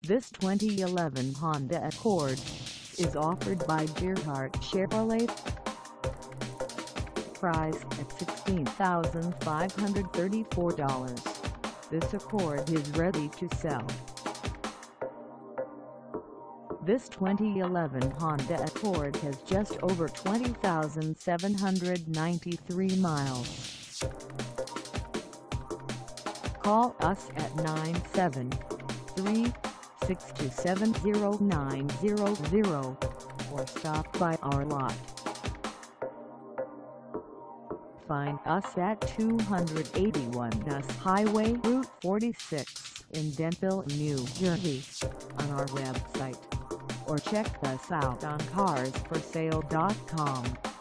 This 2011 Honda Accord is offered by Gearhart Chevrolet. Price at $16,534. This Accord is ready to sell. This 2011 Honda Accord has just over 20,793 miles. Call us at 973-627-0900 or stop by our lot. Find us at 281 US Highway Route 46 in Denville, New Jersey, on our website, or check us out on carsforsale.com.